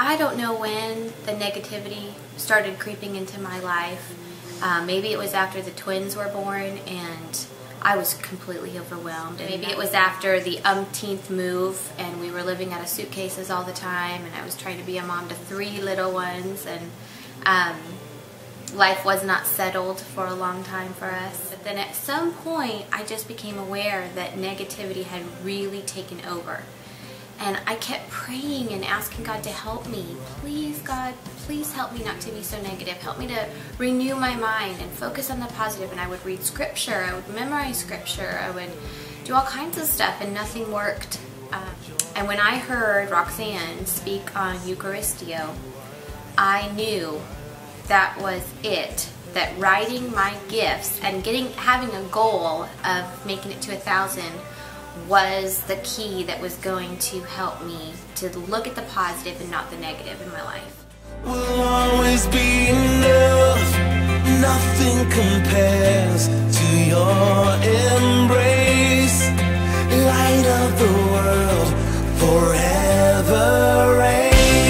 I don't know when the negativity started creeping into my life. Maybe it was after the twins were born and I was completely overwhelmed. Maybe it was after the umpteenth move and we were living out of suitcases all the time and I was trying to be a mom to 3 little ones, and life was not settled for a long time for us. But then at some point I just became aware that negativity had really taken over. And I kept praying and asking God to help me. Please, God, please help me not to be so negative. Help me to renew my mind and focus on the positive. And I would read scripture, I would memorize scripture, I would do all kinds of stuff, and nothing worked. And when I heard Roxanne speak on Eucharistio, I knew that was it. That writing my gifts and having a goal of making it to 1,000 was the key that was going to help me to look at the positive and not the negative in my life. Will always be enough. Nothing compares to your embrace. Light of the world, forever reign.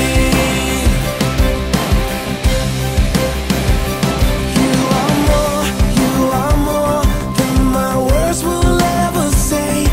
You are more than my words will ever say.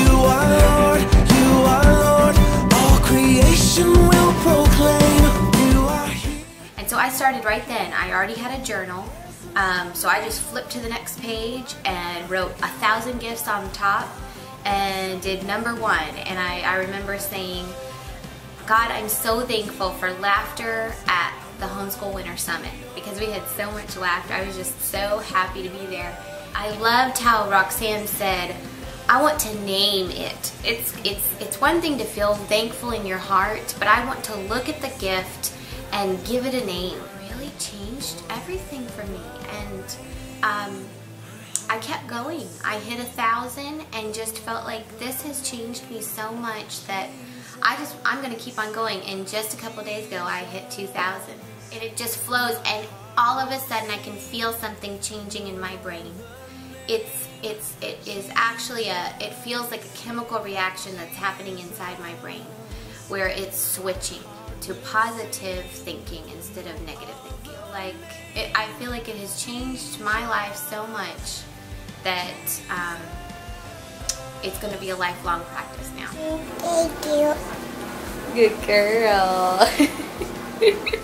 So I started right then. I already had a journal, so I just flipped to the next page and wrote 1,000 gifts on the top and did number 1. And I remember saying, God, I'm so thankful for laughter at the Homeschool Winter Summit, because we had so much laughter. I was just so happy to be there. I loved how Roxanne said, I want to name it. It's one thing to feel thankful in your heart, but I want to look at the gift and give it a name. It really changed everything for me, and I kept going. I hit 1,000 and just felt like this has changed me so much that I'm gonna keep on going. And just a couple days ago I hit 2,000, and it just flows, and all of a sudden I can feel something changing in my brain. It feels like a chemical reaction that's happening inside my brain, where it's switching to positive thinking instead of negative thinking. I feel like it has changed my life so much that it's going to be a lifelong practice now. Thank you. Good girl.